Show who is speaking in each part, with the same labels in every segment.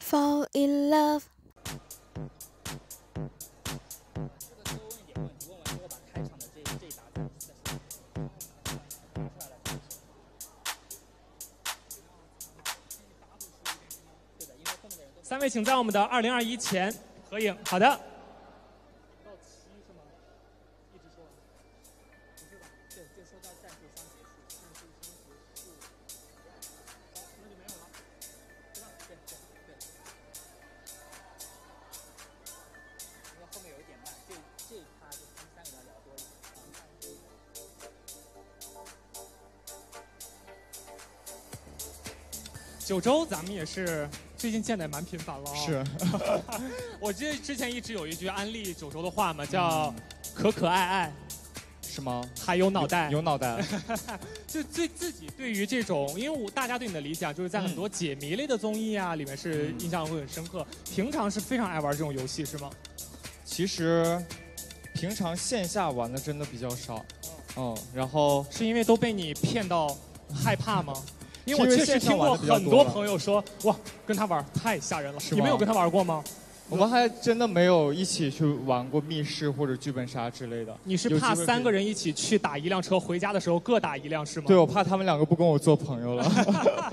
Speaker 1: fall in love。
Speaker 2: 3位请在我们的2021前合影。好的。到7是吗？一直说完。不是吧？对，就说到战术商结束，战术商结束。好，那就没有了，对吧？对。因为后面有一点慢，这一趴就他们3个人聊多一点。九州咱们也是最近见的也蛮频繁了、哦。
Speaker 3: 是，
Speaker 2: 我记得之前一直有一句安利九州的话嘛，叫“可可爱爱”，
Speaker 3: 是吗？
Speaker 2: 还有脑袋，
Speaker 3: 有脑袋。
Speaker 2: 就自己对于这种，因为大家对你的理解就是在很多解谜类的综艺啊里面是印象会很深刻。平常是非常爱玩这种游戏是吗？
Speaker 3: 其实，平常线下玩的真的比较少。然后
Speaker 2: 是因为都被你骗到害怕吗？因为我确实听过很多朋友说，哇，跟他玩太吓人了。你没有跟他玩过吗？
Speaker 3: 我们还真的没有一起去玩过密室或者剧本杀之类的。
Speaker 2: 你是怕3个人一起去打一辆车，回家的时候各打一辆是吗？
Speaker 3: 对，我怕他们2个不跟我做朋友了。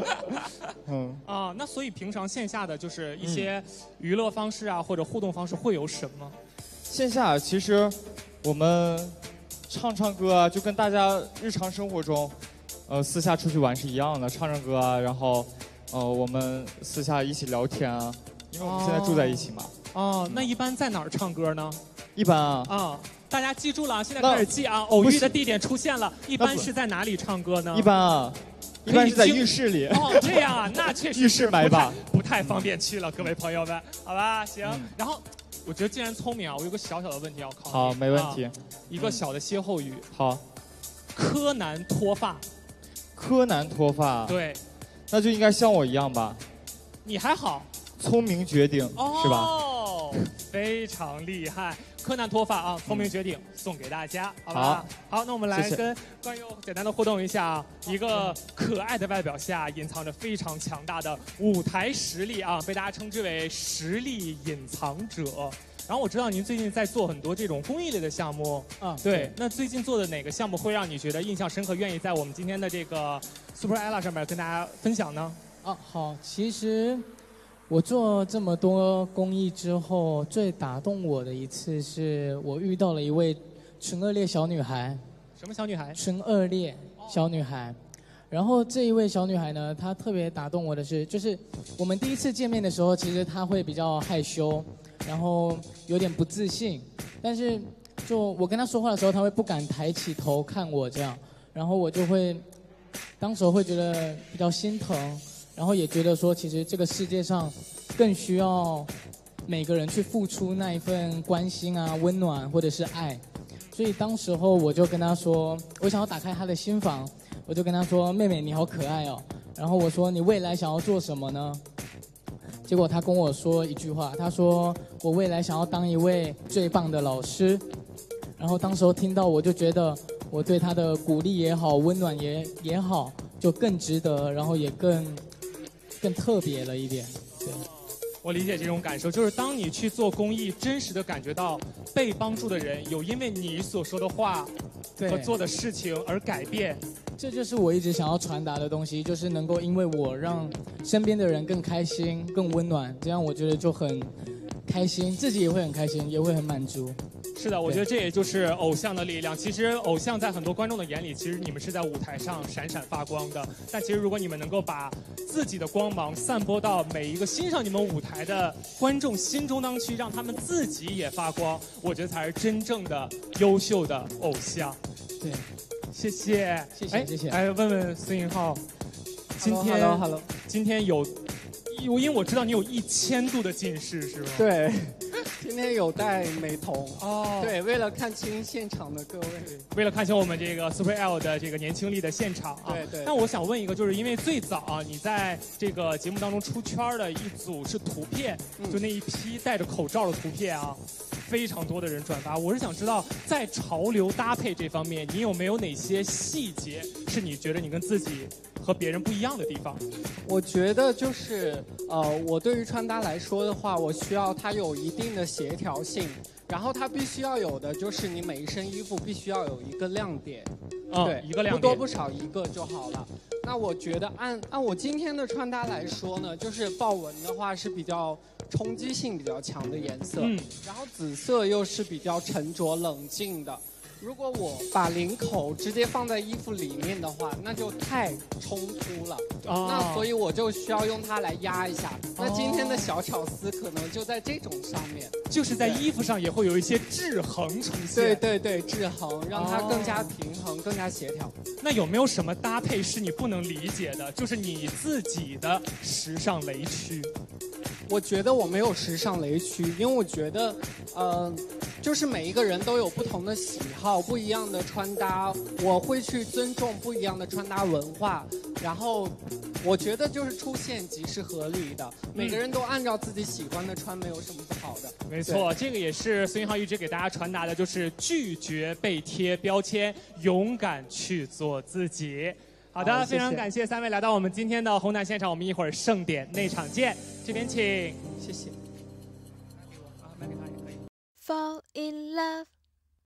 Speaker 2: 那所以平常线下的就是一些娱乐方式啊，或者互动方式会有什么？
Speaker 3: 线下其实我们唱歌啊，就跟大家日常生活中。私下出去玩是一样的，唱歌啊，然后，我们私下一起聊天啊，因为我们现在住在一起嘛。
Speaker 2: 那一般在哪儿唱歌呢？
Speaker 3: 一般啊。
Speaker 2: 大家记住了，现在开始记啊，偶遇的地点出现了，一般是在哪里唱歌呢？
Speaker 3: 一般是在浴室里。
Speaker 2: 这样啊，那确实
Speaker 3: 浴室买吧，
Speaker 2: 不太方便去了，各位朋友们，好吧，行。然后，我觉得既然聪明啊，我有个小小的问题要考你。
Speaker 3: 好，没问题。
Speaker 2: 一个小的歇后语。
Speaker 3: 好。
Speaker 2: 柯南脱发。
Speaker 3: 柯南脱发，
Speaker 2: 对，
Speaker 3: 那就应该像我一样吧。
Speaker 2: 你还好，
Speaker 3: 聪明绝顶，是吧？
Speaker 2: 哦，非常厉害。柯南脱发啊，聪明绝顶，送给大家，好吧？好，那我们来跟观众简单的互动一下啊。一个可爱的外表下，隐藏着非常强大的舞台实力啊，被大家称之为实力隐藏者。然后我知道您最近在做很多这种公益类的项目，对。那最近做的哪个项目会让你觉得印象深刻，愿意在我们今天的这个 Super Ella 上面跟大家分享呢？
Speaker 4: 好，其实我做这么多公益之后，最打动我的一次是我遇到了一位纯恶劣小女孩。
Speaker 2: 什么小女孩？
Speaker 4: 纯恶劣小女孩。然后这一位小女孩呢，她特别打动我的是，就是我们第一次见面的时候，其实她会比较害羞。然后有点不自信，但是就我跟他说话的时候，他会不敢抬起头看我这样，然后我就会，当时会觉得比较心疼，然后也觉得说，其实这个世界上更需要每个人去付出那一份关心啊、温暖或者是爱，所以当时候我就跟他说，我想要打开他的心房，我就跟他说，妹妹你好可爱哦，然后我说你未来想要做什么呢？结果他跟我说一句话，他说我未来想要当一位最棒的老师。然后当时候听到我就觉得我对他的鼓励也好，温暖也好，就更值得，然后也更特别了一点。对，
Speaker 2: 我理解这种感受，就是当你去做公益，真实的感觉到被帮助的人有因为你所说的话和做的事情而改变。
Speaker 4: 这就是我一直想要传达的东西，就是能够因为我让身边的人更开心、更温暖，这样我觉得就很开心，自己也会很开心，也会很满足。
Speaker 2: 是的，我觉得这也就是偶像的力量。其实偶像在很多观众的眼里，其实你们是在舞台上闪闪发光的。但其实如果你们能够把自己的光芒散播到每一个欣赏你们舞台的观众心中当去，让他们自己也发光，我觉得才是真正的优秀的偶像。
Speaker 4: 对。
Speaker 2: 谢谢，
Speaker 4: 谢谢。
Speaker 2: 来问问孙颖浩，今天
Speaker 5: Hello，
Speaker 2: 今天因为我知道你有1000度的近视是吗？
Speaker 5: 对，今天有戴美瞳哦。对，为了看清现场的各位，
Speaker 2: 为了看清我们这个 Super L 的这个年轻力的现场啊。
Speaker 5: 对。
Speaker 2: 那我想问一个，就是因为最早啊，你在这个节目当中出圈的一组是图片，就那一批戴着口罩的图片啊。非常多的人转发，我是想知道在潮流搭配这方面，你有没有哪些细节是你觉得你跟自己和别人不一样的地方？
Speaker 5: 我觉得就是我对于穿搭来说的话，我需要它有一定的协调性，然后它必须要有的就是你每一身衣服必须要有一个亮点，对，
Speaker 2: 一个亮点，
Speaker 5: 不多不少一个就好了。那我觉得按我今天的穿搭来说呢，就是豹纹的话是比较冲击性比较强的颜色，然后紫色又是比较沉着冷静的。如果我把领口直接放在衣服里面的话，那就太冲突了。那所以我就需要用它来压一下。那今天的小巧思可能就在这种上面，
Speaker 2: 就是在衣服上也会有一些制衡出现。
Speaker 5: 对，制衡，让它更加平衡，更加协调。
Speaker 2: 那有没有什么搭配是你不能理解的？就是你自己的时尚雷区？
Speaker 5: 我觉得我没有时尚雷区，因为我觉得，就是每一个人都有不同的喜好，不一样的穿搭，我会去尊重不一样的穿搭文化。然后，我觉得就是出现即是合理的，每个人都按照自己喜欢的穿，没有什么不好的。
Speaker 2: 没错，这个也是孙云浩一直给大家传达的，就是拒绝被贴标签，勇敢去做自己。好的，非常感谢3位来到我们今天的红毯现场，我们一会儿盛典内场见。这边请，
Speaker 5: 谢谢。
Speaker 2: 卖给他也可以。
Speaker 1: Fall in love